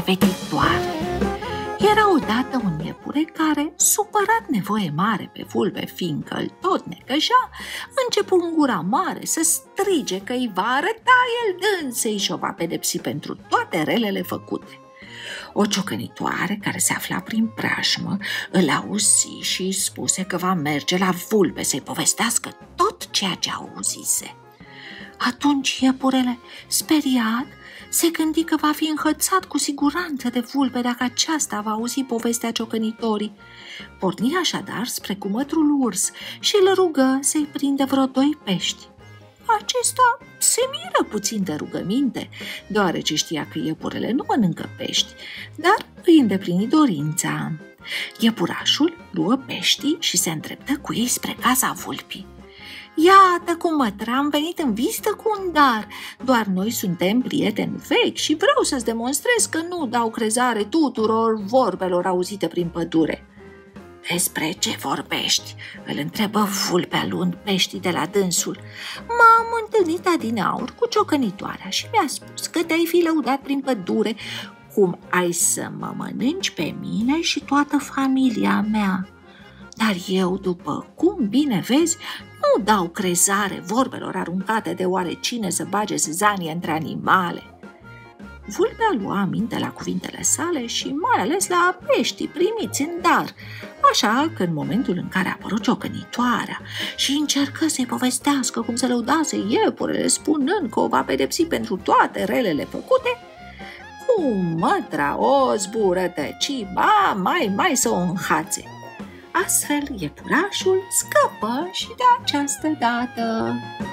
neveditoare. Era odată un iepure care, supărat nevoie mare pe vulpe, fiindcă îl tot necăja, începu în gura mare să strige că îi va arăta el dânsei și o va pedepsi pentru toate relele făcute. O ciocănitoare care se afla prin preajmă îl auzi și îi spuse că va merge la vulpe să-i povestească tot ceea ce auzise. Atunci iepurele, speriat, se gândi că va fi înhățat cu siguranță de vulpe dacă aceasta va auzi povestea ciocănitorii. Porni așadar spre cumătrul urs și îl rugă să-i prindă vreo 2 pești. Acesta se miră puțin de rugăminte, deoarece știa că iepurele nu mănâncă pești, dar îi îndeplini dorința. Iepurașul luă peștii și se îndreptă cu ei spre casa vulpii. Iată cum, mătră, am venit în vizită cu un dar. Doar noi suntem prieteni vechi și vreau să-ți demonstrez că nu dau crezare tuturor vorbelor auzite prin pădure. Despre ce vorbești? Îl întrebă vulpea luând peștii de la dânsul. M-am întâlnit adineauri cu ciocănitoarea și mi-a spus că te-ai fi lăudat prin pădure cum ai să mă mănânci pe mine și toată familia mea. Dar eu, după cum bine vezi, nu dau crezare vorbelor aruncate de oarecine să bage zâzanie între animale. Vulpea lua aminte la cuvintele sale și mai ales la peștii primiți în dar, așa că în momentul în care a apărut ciocănitoarea și încercă să-i povestească cum se lăudase iepurele spunând că o va pedepsi pentru toate relele făcute, cu mătra o zburătăci, ba mai să o înhațe. Astfel, iepurașul scăpă și de această dată.